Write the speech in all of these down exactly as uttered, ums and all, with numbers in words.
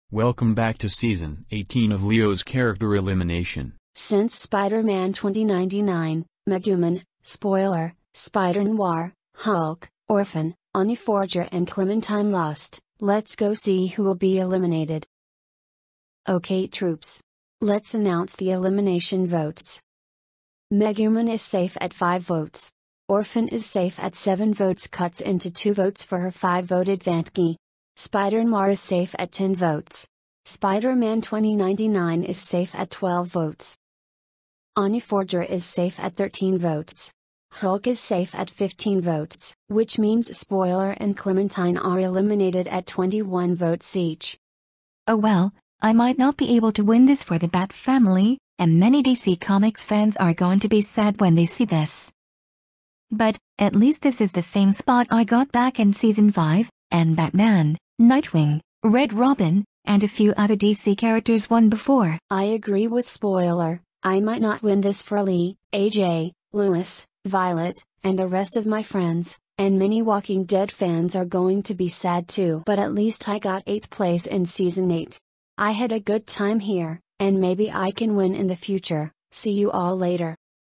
Welcome back to Season eighteen of Leo's Character Elimination. Since Spider-Man twenty ninety-nine, Megumin, Spoiler, Spider-Noir, Hulk, Orphan, Oniforger and Clementine lost, let's go see who will be eliminated. Okay troops. Let's announce the elimination votes. Megumin is safe at five votes. Orphan is safe at seven votes, cuts into two votes for her five vote advantage. Spider-Noir is safe at ten votes. Spider-Man twenty ninety-nine is safe at twelve votes. Oniforger is safe at thirteen votes. Hulk is safe at fifteen votes, which means Spoiler and Clementine are eliminated at twenty-one votes each. Oh well, I might not be able to win this for the Bat family, and many D C Comics fans are going to be sad when they see this. But, at least this is the same spot I got back in Season five, and Batman, Nightwing, Red Robin, and a few other D C characters won before. I agree with Spoiler. I might not win this for Lee, A J, Lewis, Violet, and the rest of my friends, and many Walking Dead fans are going to be sad too. But at least I got eighth place in Season eight. I had a good time here, and maybe I can win in the future. See you all later.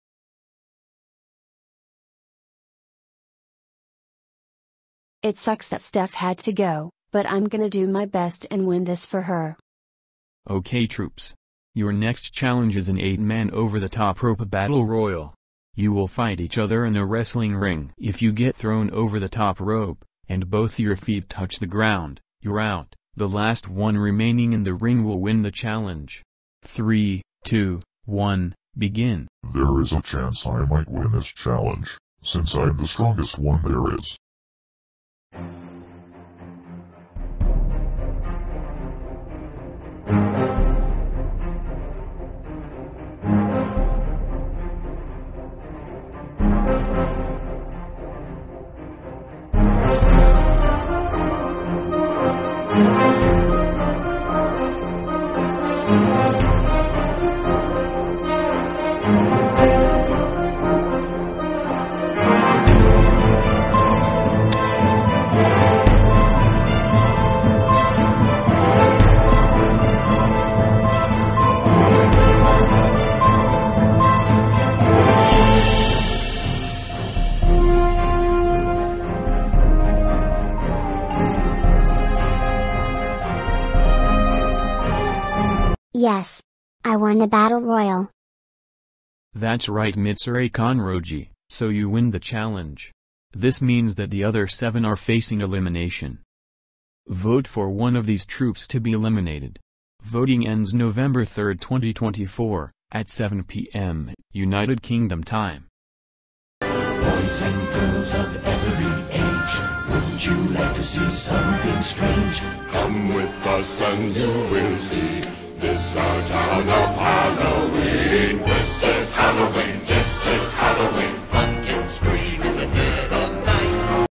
It sucks that Steph had to go, but I'm gonna do my best and win this for her. Okay troops. Your next challenge is an eight man over-the-top rope battle royal. You will fight each other in a wrestling ring. If you get thrown over the top rope, and both your feet touch the ground, you're out. The last one remaining in the ring will win the challenge. three, two, one, begin. There is a chance I might win this challenge, since I'm the strongest one there is. Yes. I won the Battle Royal. That's right Mitsuru Konroji, so you win the challenge. This means that the other seven are facing elimination. Vote for one of these troops to be eliminated. Voting ends November third twenty twenty-four, at seven p m United Kingdom time. Boys and girls of every age, wouldn't you like to see something strange? Come with us and you will see. This our town of Halloween. This is Halloween. This is Halloween.